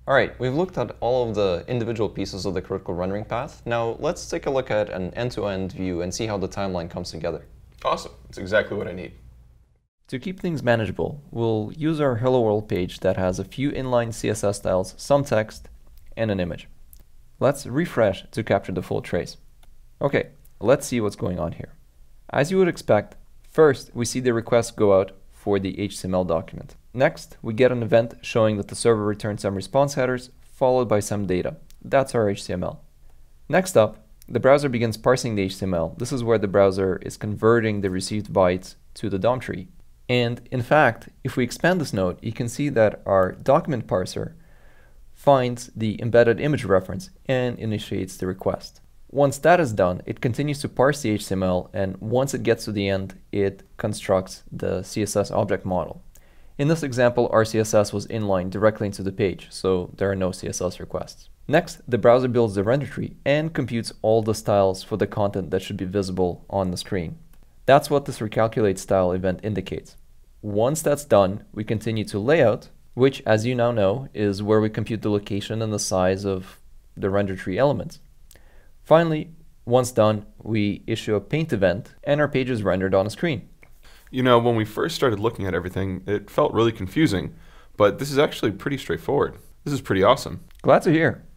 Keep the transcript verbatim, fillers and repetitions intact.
All right, we've looked at all of the individual pieces of the critical rendering path. Now let's take a look at an end-to-end view and see how the timeline comes together. Awesome. That's exactly what I need. To keep things manageable, we'll use our Hello World page that has a few inline C S S styles, some text, and an image. Let's refresh to capture the full trace. Okay, let's see what's going on here. As you would expect, first we see the request go out for the H T M L document. Next, we get an event showing that the server returns some response headers, followed by some data. That's our H T M L. Next up, the browser begins parsing the H T M L. This is where the browser is converting the received bytes to the D O M tree. And in fact, if we expand this node, you can see that our document parser finds the embedded image reference and initiates the request. Once that is done, it continues to parse the H T M L, and once it gets to the end, it constructs the C S S object model. In this example, our C S S was inlined directly into the page, so there are no C S S requests. Next, the browser builds the render tree and computes all the styles for the content that should be visible on the screen. That's what this recalculate style event indicates. Once that's done, we continue to layout, which, as you now know, is where we compute the location and the size of the render tree elements. Finally, once done, we issue a paint event and our page is rendered on a screen. You know, when we first started looking at everything, it felt really confusing, but this is actually pretty straightforward. This is pretty awesome. Glad to hear.